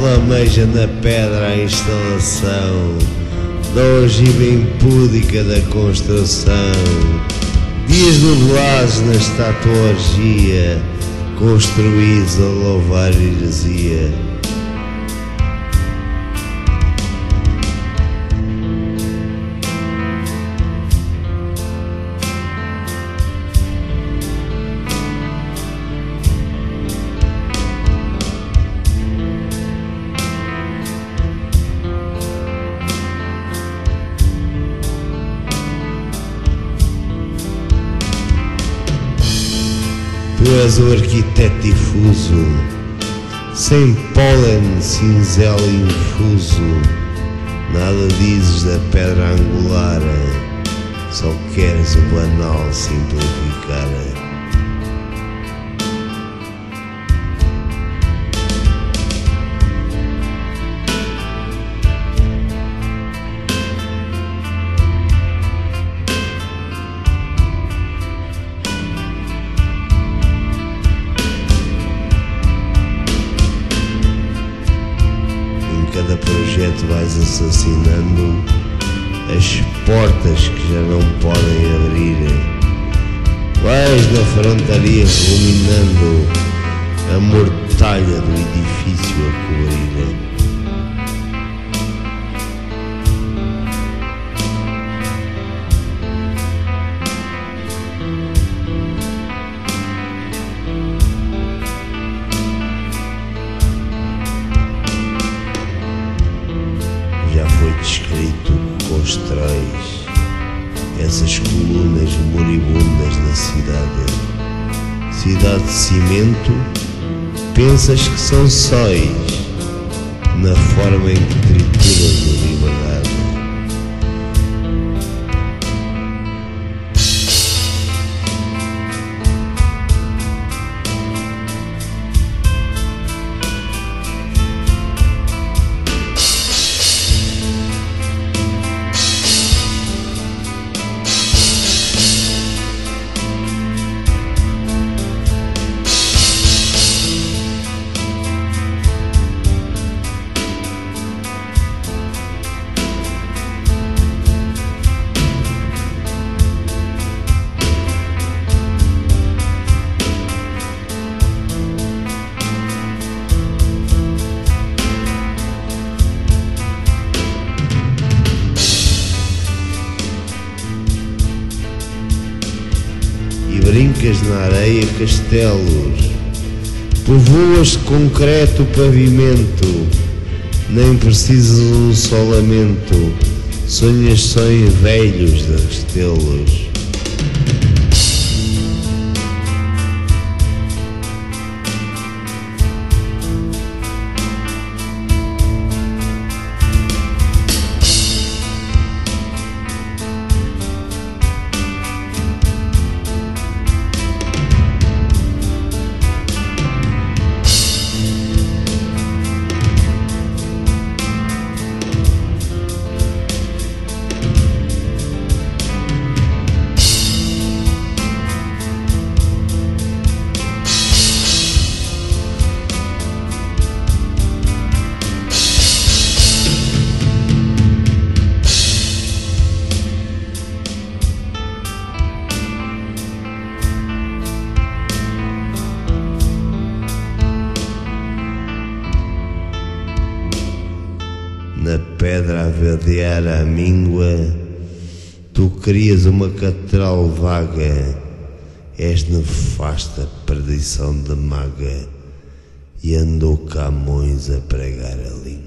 flameja na pedra a instalação da ogiva impúdica da construção. Dias nublados na estátua orgia, construídos a louvar heresia. Tu és o arquiteto difuso, sem pólen, cinzelo infuso. Nada dizes da pedra angular, só queres o banal simplificar. Cada projeto vais assassinando as portas que já não podem abrir. Vais na frontaria ruminando a mortalha do edifício a cobrir. Já foi descrito que constróis essas colunas moribundas da cidade. Cidade de cimento, pensas que são sóis na forma em que trituras a liberdade. Brincas na areia castelos, povoas de concreto o pavimento, nem precisas um só lamento, sonhas sonhos velhos de restelos. Na pedra a verdear a míngua, tu crias uma catedral vaga. És nefasta perdição de maga, e andou Camões a pregar a língua.